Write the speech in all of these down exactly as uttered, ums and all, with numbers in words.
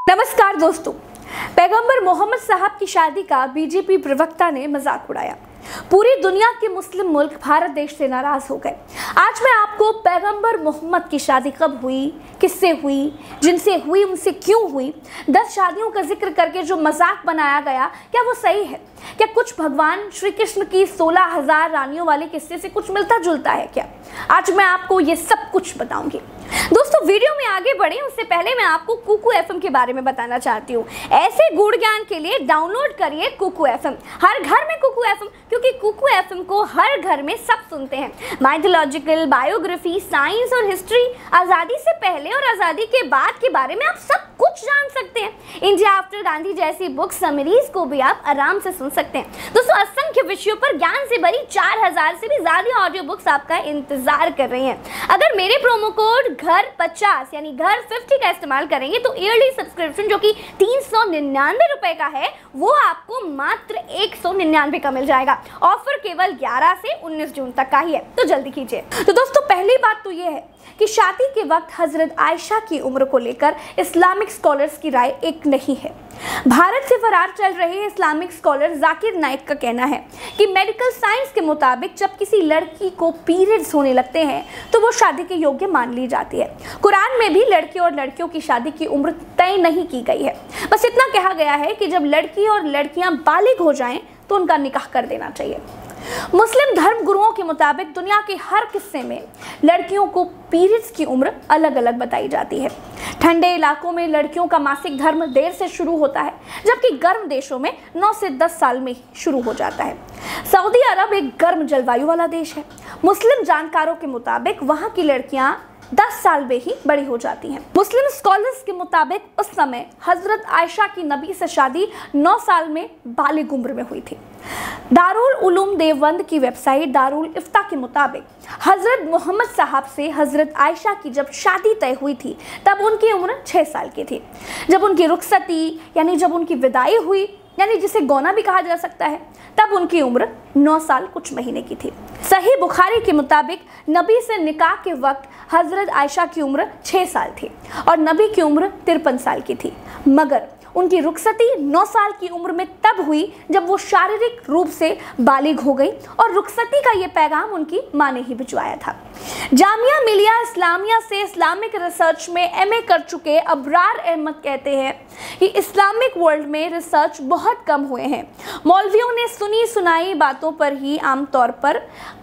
नमस्कार दोस्तों, पैगंबर मोहम्मद साहब की शादी का बीजेपी प्रवक्ता ने मजाक उड़ाया। पूरी दुनिया के मुस्लिम मुल्क भारत देश से नाराज हो गए। आज मैं आपको पैगंबर मोहम्मद की शादी कब हुई, किससे हुई, जिनसे हुई उनसे क्यों हुई, दस शादियों का जिक्र करके जो मजाक बनाया गया, क्या वो सही है? क्या कुछ भगवान श्री कृष्ण की सोलह हजार रानियों वाले किस्से से कुछ मिलता जुलता है क्या? आज मैं आपको ये सब कुछ बताऊंगी। दोस्तों, वीडियो में आगे बढ़े उससे पहले मैं आपको कुकू एफएम के बारे में बताना चाहती हूँ। ऐसे गूढ़ ज्ञान के लिए डाउनलोड करिए कुकू एफएम। हर घर में कुकू एफएम, क्योंकि कुकू एफएम को हर घर में सब सुनते हैं। माइथोलॉजिकल, बायोग्राफी, साइंस और हिस्ट्री, आज़ादी से पहले और आज़ादी के बाद के बारे में आप सब कुछ जान सकते हैं। इंडिया आफ्टर गांधी जैसी बुक समरीज को भी आप आराम से सुन सकते हैं। दोस्तों, असंख्य विषयों पर ज्ञान से भरी चार हजार से भी ज्यादा ऑडियो बुक्स आपका इंतजार कर रही हैं। अगर मेरे प्रोमो कोड घर पचास यानी घर पचास का इस्तेमाल करेंगे तो ईयरली सब्सक्रिप्शन जो कि तीन सौ निन्यानवे रुपए का है वो आपको मात्र एक सौ निन्यानवे का मिल जाएगा। ऑफर केवल ग्यारह से उन्नीस जून तक का ही है, तो जल्दी कीजिए। तो दोस्तों, पहली बात तो ये है कि शादी के वक्त हजरत आयशा की उम्र को लेकर इस्लामिक स्कॉलर्स की राय एक नहीं है। भारत से फरार चल रहे इस्लामिक स्कॉलर जाकिर नाइक का कहना है कि मेडिकल साइंस के मुताबिक जब किसी लड़की को पीरियड्स होने लगते हैं तो वो शादी के योग्य मान ली जाती है। कुरान में भी लड़के और लड़कियों की शादी की उम्र तय नहीं की गई है। बस इतना कहा गया है कि जब लड़की और लड़कियां बालिग हो जाएं तो उनका निकाह कर देना चाहिए। मुस्लिम धर्म गुरुओं के मुताबिक दुनिया के हर किस्से में लड़कियों को पीरियड्स की उम्र अलग अलग बताई जाती है। ठंडे इलाकों में लड़कियों का मासिक धर्म देर से शुरू होता है, जबकि गर्म देशों में नौ से दस साल में शुरू हो जाता है। सऊदी अरब एक गर्म जलवायु वाला देश है। मुस्लिम जानकारों के मुताबिक वहाँ की लड़कियाँ दस साल में ही बड़ी हो जाती हैं। मुस्लिम स्कॉलर्स के मुताबिक उस समय हजरत आयशा की नबी से शादी नौ साल में बालिग उम्र में हुई थी। दारुल उलूम देवबंद की वेबसाइट दारुल इफ्ता के मुताबिक हजरत मोहम्मद साहब से हजरत आयशा की जब शादी तय हुई थी तब उनकी उम्र छः साल की थी। जब उनकी रुखसती यानी जब उनकी विदाई हुई, यानी जिसे गौना भी कहा जा सकता है, तब उनकी उम्र नौ साल कुछ महीने की थी। सही बुखारी के मुताबिक नबी से निकाह के वक्त हजरत आयशा की उम्र छः साल थी और नबी की उम्र तिरपन साल की थी, मगर उनकी रुखसती नौ साल की उम्र में तब हुई जब वो शारीरिक रूप से बालिग हो गई और रुखसती का ये पैगाम उनकी माँ ने ही भिजवाया था। जामिया मिलिया इस्लामिया से इस्लामिक रिसर्च में एमए कर चुके अबरार अहमद कहते हैं कि इस्लामिक वर्ल्ड में रिसर्च बहुत कम हुए हैं। मौलवियों ने सुनी सुनाई बातों पर ही आमतौर पर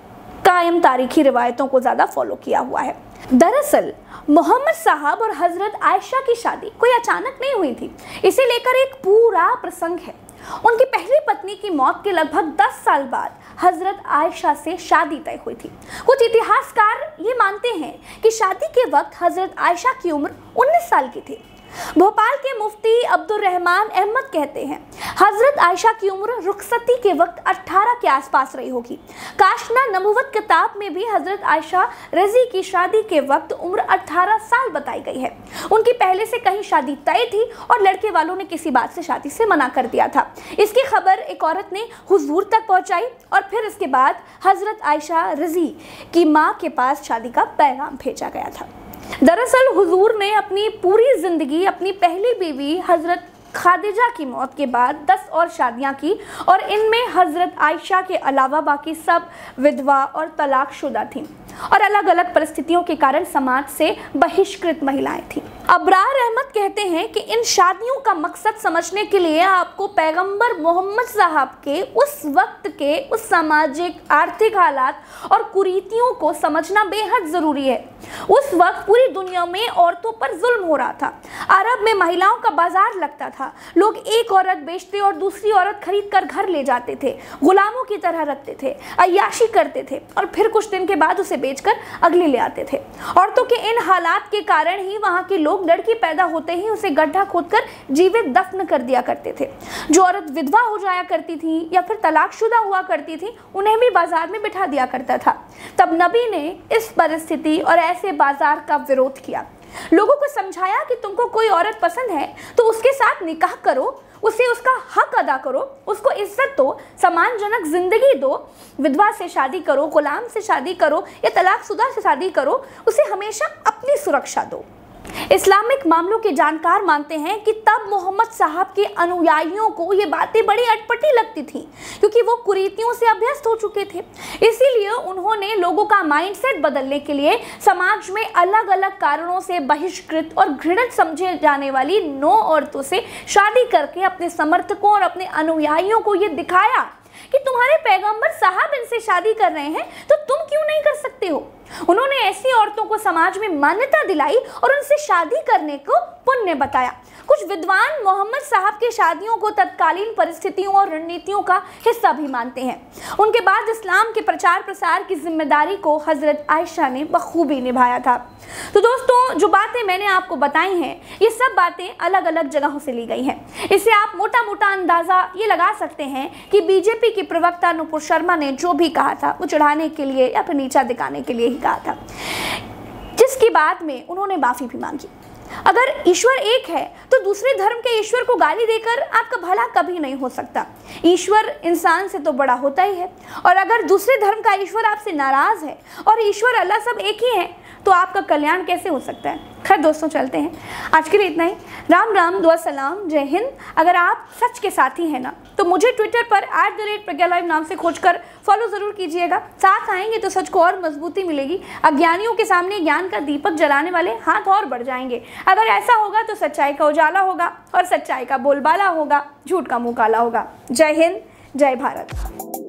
कायम तारीखी रिवायतों को ज़्यादा फॉलो किया हुआ है। दरअसल मोहम्मद साहब और हजरत आयशा की शादी कोई अचानक नहीं हुई थी। इसे लेकर एक पूरा प्रसंग है। उनकी पहली पत्नी की मौत के लगभग दस साल बाद हजरत आयशा से शादी तय हुई थी। कुछ इतिहासकार ये मानते हैं कि शादी के वक्त हजरत आयशा की उम्र उन्नीस साल की थी। भोपाल के मुफ्ती अब्दुल रहमान अहमद कहते हैं हजरत आयशा की उम्र रुखसती के वक्त अठारह के आसपास रही होगी। काशना नबुवत किताब में भी हजरत आयशा रजी की शादी के वक्त उम्र अठारह साल बताई गई है। उनकी पहले से कहीं शादी तय थी और लड़के वालों ने किसी बात से शादी से मना कर दिया था। इसकी खबर एक औरत ने हुजूर तक पहुंचाई और फिर इसके बाद हजरत आयशा रजी की माँ के पास शादी का पैगाम भेजा गया था। दरअसल हुजूर ने अपनी पूरी जिंदगी अपनी पहली बीवी हजरत खादिजा की मौत के बाद दस और शादियां की और इनमें हजरत आयशा के अलावा बाकी सब विधवा और तलाकशुदा थीं और अलग अलग परिस्थितियों के कारण समाज से बहिष्कृत महिलाएं थीं। अबरार अहमद कहते हैं कि इन शादियों का मकसद समझने के लिए आपको पैगंबर मोहम्मद साहब के उस वक्त के उस सामाजिक आर्थिक हालात और कुरीतियों को समझना बेहद ज़रूरी है। उस वक्त पूरी दुनिया में औरतों पर जुल्म हो रहा था। अरब में महिलाओं का बाजार लगता था। लोग एक औरत बेचते और दूसरी औरत खरीद कर घर ले जाते थे, गुलामों की तरह रखते थे, अय्याशी करते थे और फिर कुछ दिन के बाद उसे बेचकर अगली ले आते थे। औरतों के इन हालात के कारण ही वहाँ के लोग लड़की पैदा होते ही उसे गड्ढा खोदकर जीवित दफन कर दिया करते थे। जो औरत विधवा हो जाया करती थी या फिर तलाकशुदा हुआ करती थी उन्हें भी बाजार में बिठा दिया करता था। तब नबी ने इस परिस्थिति और ऐसे बाजार का विरोध किया। लोगों को समझाया कि तुमको कोई औरत पसंद है तो उसके साथ निकाह करो, उसे उसका हक अदा करो, उसको इज्जत दो, सम्मानजनक जिंदगी दो। विधवा से शादी करो, गुलाम से शादी करो या तलाकशुदा से शादी करो, उसे हमेशा अपनी सुरक्षा दो। इस्लामिक मामलों के जानकार मानते हैं कि तब मोहम्मद साहब के अनुयायियों को ये बातें बड़ी अटपटी लगती थी, क्योंकि वो कुरीतियों से अभ्यस्त हो चुके थे। इसीलिए उन्होंने लोगों का माइंडसेट बदलने के लिए समाज में अलग अलग कारणों से बहिष्कृत और घृणित समझे जाने वाली नौ औरतों से शादी करके अपने समर्थकों और अपने अनुयायियों को ये दिखाया कि तुम्हारे पैगंबर साहब इनसे शादी कर रहे हैं तो तुम क्यों नहीं कर सकते हो। उन्होंने ऐसी औरतों को समाज में मान्यता दिलाई और उनसे शादी करने को पुण्य बताया। कुछ विद्वान मोहम्मद साहब की शादियों को तत्कालीन परिस्थितियों और रणनीतियों का हिस्सा भी मानते हैं। उनके बाद इस्लाम के प्रचार प्रसार की जिम्मेदारी को हजरत आयशा ने बखूबी निभाया था। तो दोस्तों, जो बातें मैंने आपको बताई हैं, ये सब बातें अलग अलग जगहों से ली गई हैं। इससे आप मोटा मोटा अंदाज़ा ये लगा सकते हैं कि बीजेपी की प्रवक्ता नुपुर शर्मा ने जो भी कहा था वो चढ़ाने के लिए या फिर नीचा दिखाने के लिए ही कहा था, जिसकी बाद में उन्होंने माफ़ी भी मांगी। अगर ईश्वर एक है तो दूसरे धर्म के ईश्वर को गाली देकर आपका भला कभी नहीं हो सकता। ईश्वर इंसान से तो बड़ा होता ही है, और अगर दूसरे धर्म का ईश्वर आपसे नाराज है और ईश्वर अल्लाह सब एक ही है तो आपका कल्याण कैसे हो सकता है। खैर दोस्तों, चलते हैं। आज के लिए इतना ही। राम राम, दुआ सलाम, जय हिंद। अगर आप सच के साथी हैं ना तो मुझे ट्विटर पर at the rate Pragya live नाम से खोजकर फॉलो ज़रूर कीजिएगा। साथ आएंगे तो सच को और मजबूती मिलेगी। अज्ञानियों के सामने ज्ञान का दीपक जलाने वाले हाथ और बढ़ जाएंगे। अगर ऐसा होगा तो सच्चाई का उजाला होगा और सच्चाई का बोलबाला होगा, झूठ का मुंह काला होगा। जय हिंद, जय भारत।